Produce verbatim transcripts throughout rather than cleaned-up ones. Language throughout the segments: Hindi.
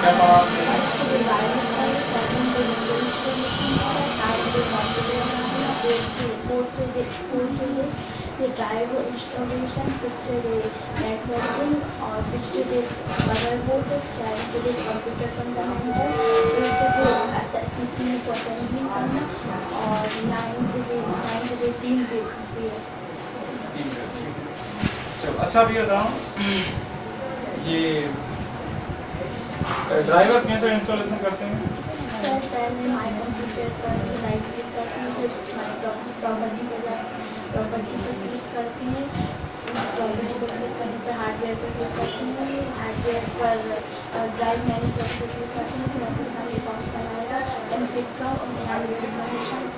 क्या पढ़ा आपने? फर्स्ट डे बायोस का, सेकंड डे विंडो इंस्टॉलेशन का, थर्ड डे सॉफ्टवेयर बनाना, fourth day fourth day fourth day ये drive installation, fifth day networking और sixth day motherboard, seventh day computer fundamental, eighth day CPU को असेंबलिंग करना और नाइन्थ डे नाइन्थ डे तीन डे तीन डे, ठीक है। चलो अच्छा भी बताओ, ये ड्राइवर कैसे इंस्टॉलेशन करते हैं? सर पहले माई कंप्यूटर पर राइट क्लिक करती हूँ, फिर प्रॉपर्टी पर जा प्रॉपर्टी पर क्लिक करती हूँ, प्रॉपर्टी पर क्लिक करने पर हार्डवेयर पर क्लिक करती हूँ, हार्डवेयर पर ड्राइव मैनेजर पर क्लिक करती हूँ, फिर आपके सामने एक ऑप्शन आएगा एनफिट का और यहाँ इंफॉर्मेशन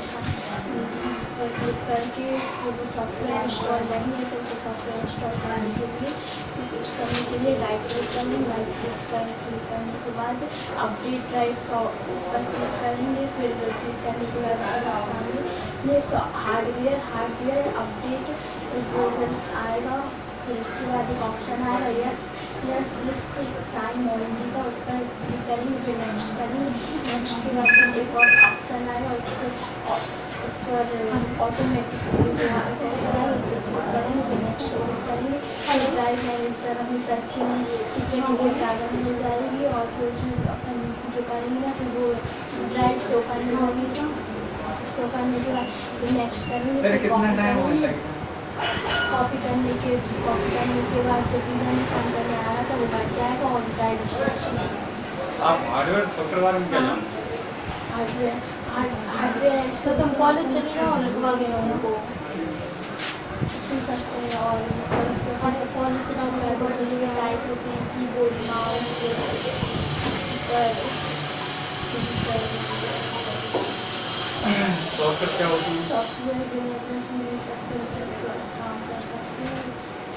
पर क्लिक करके वो सॉफ्टवेयर इंस्टॉल नहीं है तो उसे सॉफ्टवेयर इंस्टॉल कराने के लिए कुछ करने के लिए राइट क्लिक करेंगे, राइट क्लिक कर क्लिक करने के बाद अपडेट ड्राइव का पर क्लिक करेंगे, फिर क्लिक करने के बाद सामने हार्डवेयर हार्डवेयर अपडेट वर्जन आएगा, फिर उसके बाद एक ऑप्शन आएगा yes yes this time only का, उस पर क्लिक करेंगे, फिर नेक्स्ट करेंगे, नेक्स्ट के बाद फिर एक और ऑप्शन आएगा उस पर उस पर ऑटोमेटिक उस पर क्लिक करेंगे, फिर नेक्स्ट क्लिक करेंगे, फिर ड्राइव मैनेजर अपनी सर्चिंग टिकट के कागज मिल जाएगी और फिर उसमें अपन जो करेंगे ना फिर वो ड्राइव से ओपन होगी, सो करने के बाद फिर नेक्स्ट करेंगे, फिर कितना टाइम होता है? कॉपी करने के कॉपी करने के बाद जो भी मैंने साइन करने आया था वो बच जाएगा और ड्राइव इंस्टॉलेशन। आप हार्डवेयर सॉफ्टवेयर बारे में क्या जानते हैं? हार्डवेयर हार्डवेयर तो तुम कॉलेज चले जाओ और लगवा गए उनको सुन सकते हैं और उसके बाद कॉलेज के जो टाइप होते हैं कीबोर्ड माउस स्पीकर सॉफ्टवेयर क्या होती है? सॉफ्टवेयर जो है अपने से मिल सकते हैं उस पर काम कर सकते हैं।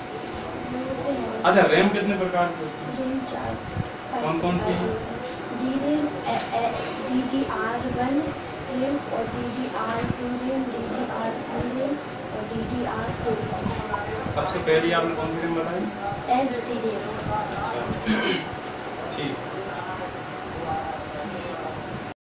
अच्छा रैम कितने प्रकार की होती है? रैम चार कौन कौन सी है? D RAM D D R one RAM और D D R two RAM, D D R three RAM और डी डी आर फोर। सबसे पहली आपने कौन सी रैम बताई? H D RAM. अच्छा ठीक।